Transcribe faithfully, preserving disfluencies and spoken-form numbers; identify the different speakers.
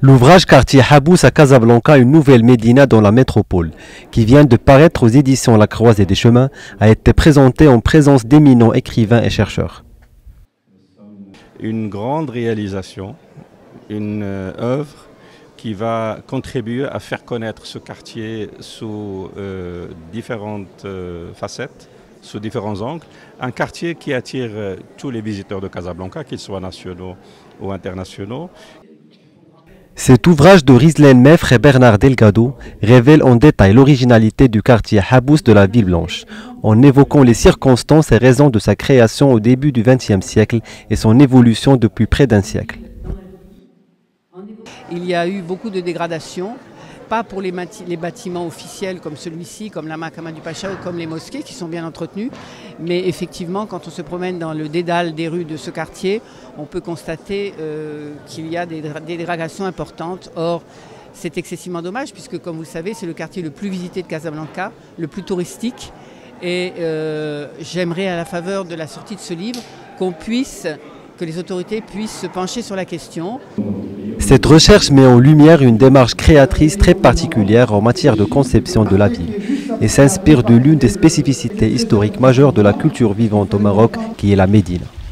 Speaker 1: L'ouvrage Quartier Habous à Casablanca, une nouvelle médina dans la métropole, qui vient de paraître aux éditions La Croisée des Chemins, a été présenté en présence d'éminents écrivains et chercheurs.
Speaker 2: Une grande réalisation, une euh, œuvre qui va contribuer à faire connaître ce quartier sous euh, différentes euh, facettes, sous différents angles. Un quartier qui attire euh, tous les visiteurs de Casablanca, qu'ils soient nationaux ou internationaux.
Speaker 1: Cet ouvrage de Rizlen Meffre et Bernard Delgado révèle en détail l'originalité du quartier Habous de la Ville Blanche, en évoquant les circonstances et raisons de sa création au début du vingtième siècle et son évolution depuis près d'un siècle.
Speaker 3: Il y a eu beaucoup de dégradations, pas pour les, les bâtiments officiels comme celui-ci, comme la Mahkama du Pacha ou comme les mosquées qui sont bien entretenues. Mais effectivement, quand on se promène dans le dédale des rues de ce quartier, on peut constater euh, qu'il y a des, des dégradations importantes. Or, c'est excessivement dommage puisque, comme vous le savez, c'est le quartier le plus visité de Casablanca, le plus touristique. Et euh, j'aimerais, à la faveur de la sortie de ce livre, qu'on puisse, que les autorités puissent se pencher sur la question.
Speaker 1: Cette recherche met en lumière une démarche créatrice très particulière en matière de conception de la ville et s'inspire de l'une des spécificités historiques majeures de la culture vivante au Maroc, qui est la médine.